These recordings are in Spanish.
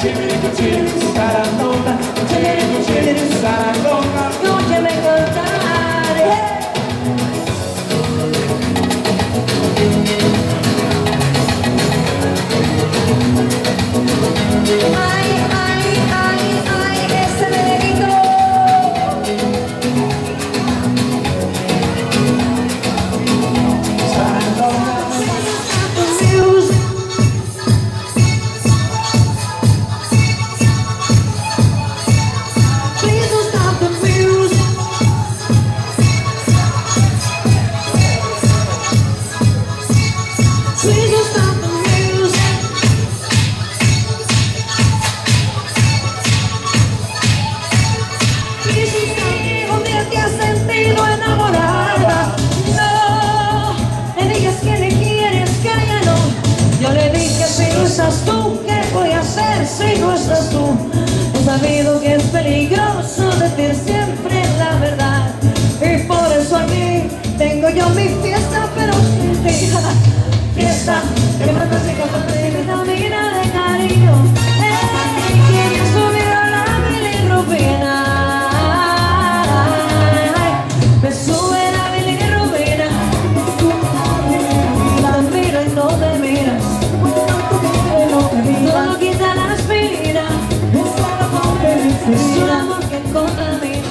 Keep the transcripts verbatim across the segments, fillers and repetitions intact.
Escúchame cantar, yeah. Ay, ay, ay, ay, ese merenguito. Tú, ¿qué voy a hacer si no estás tú? He sabido que es peligroso decir siempre la verdad, y por eso aquí tengo yo mi fiesta, pero sin ti. Fiesta que mata sin capaz de vitamina de cariño. Hey, ¿quién subió la bilirrubina? Me sube la bilirrubina. La miro y no te miras. Solo quita la aspirina. Es un amor que contamina.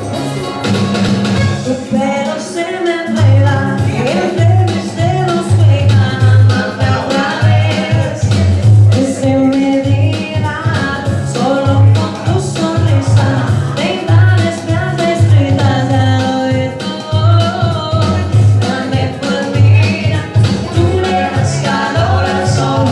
Tu pelo se me enreda y entre mis dedos juegan otra vez. Que se me diga solo con tu sonrisa. Me invades, me haces gritar, ya lo he todo. Dame por vida, tú me das calor al sol.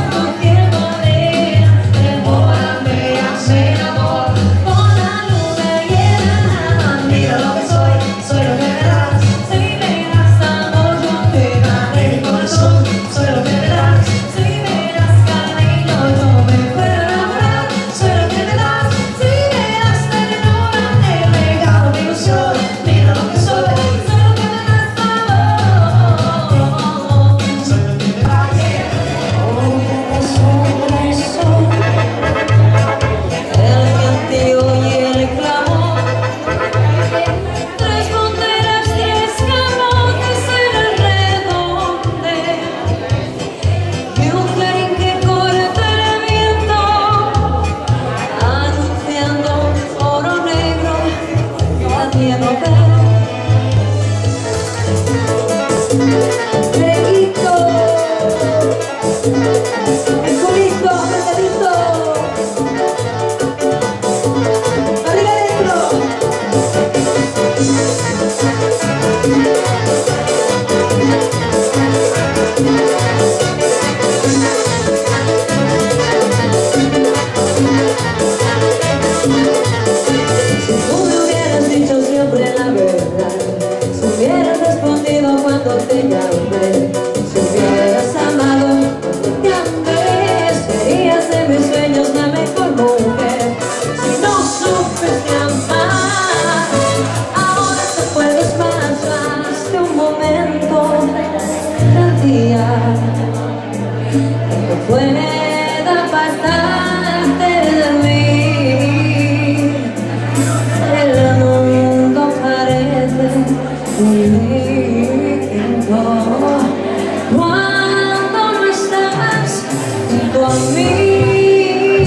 Pueda apartarte de mí, el mundo parece un libro cuando no estás junto a mí.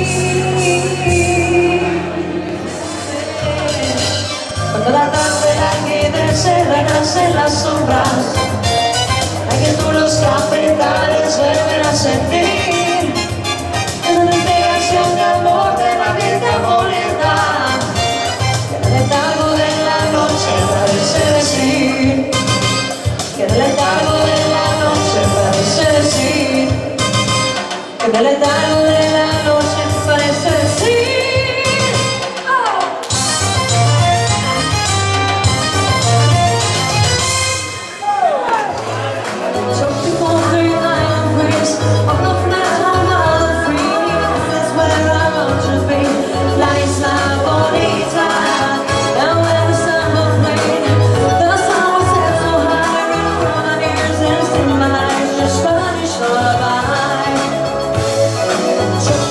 Cuando la tarde la se renace en las sombras, hay que tú los capitales vuelven a sentir esa integración de amor de la vida bonita, que en el letargo de la noche parece decir, que en el letargo de la noche parece decir, que en el letargo de la noche parece decir. Just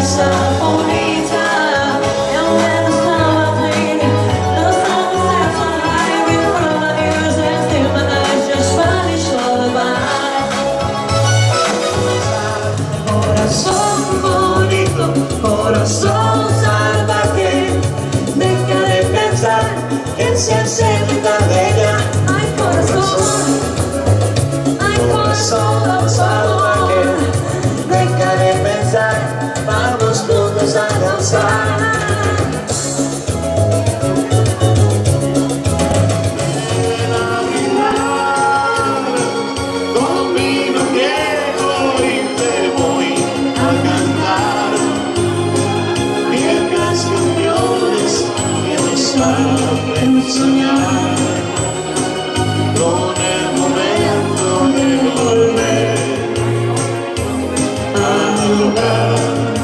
sonrisa bonita. Y aunque no estaba allí, no estaba cerca, I remember the years and still my eyes just vanished all by. Corazón bonito, corazón salvaje, deja de pensar que se acerca de ella. Ay, corazón, ay, corazón salvaje, deja de pensar, vamos juntos a danzar. Conmigo quiero y te voy a cantar viejas canciones que nos hacen soñar con el momento de volver al lugar.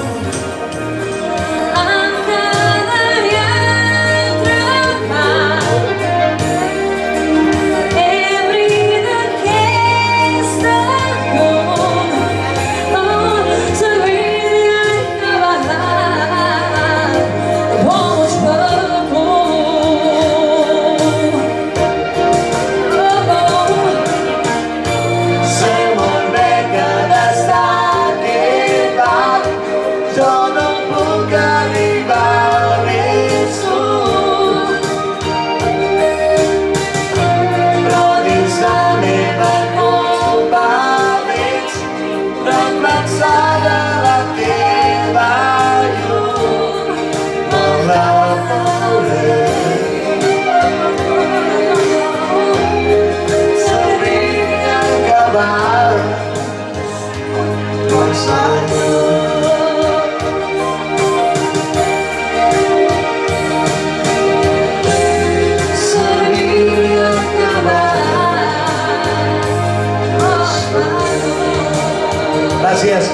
Gracias.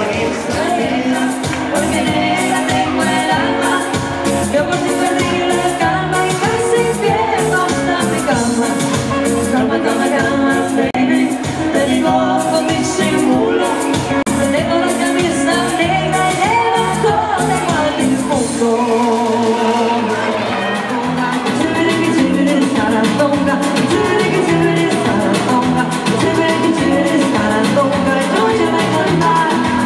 Porque en ella tengo el alma, yo por ti perdí la calma y casi pierdo hasta mi cama. Calma, calma, calma, baby, te digo con disimulo. Te dejo la camisa negra y debajo tengo al difunto. Chibiri, chibiri, saratonga, chibiri, chibiri, saratonga, chibiri, chibiri, saratonga, yo ya me cantar.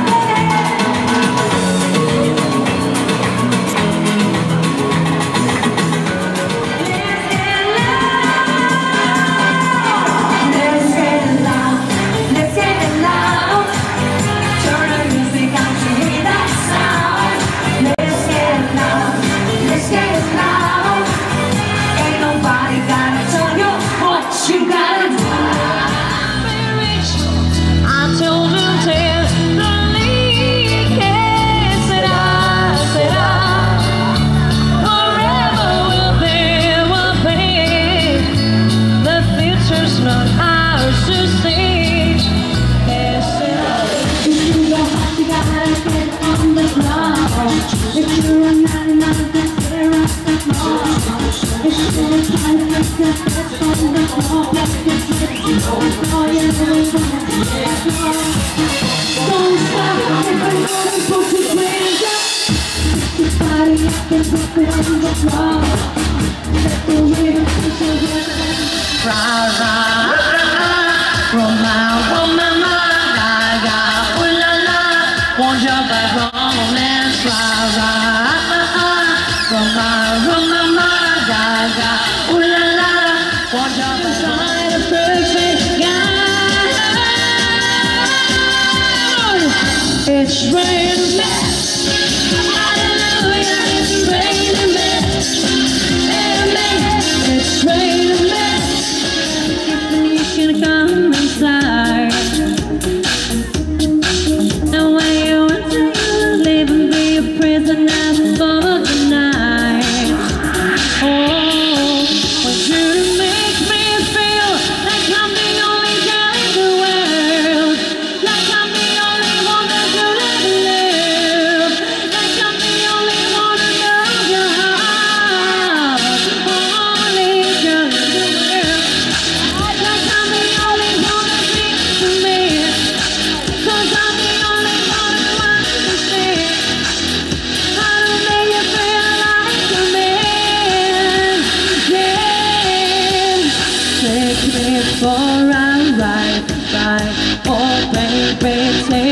It's raining men, hallelujah, it's raining men, amen, it's raining men, if you can come inside, and when you enter you will live and be a prisoner for the night. Oh, want you to make me feel like I'm the only guy in the world, like I'm the only one that could ever live, like I'm before I ride, ride. Oh baby, take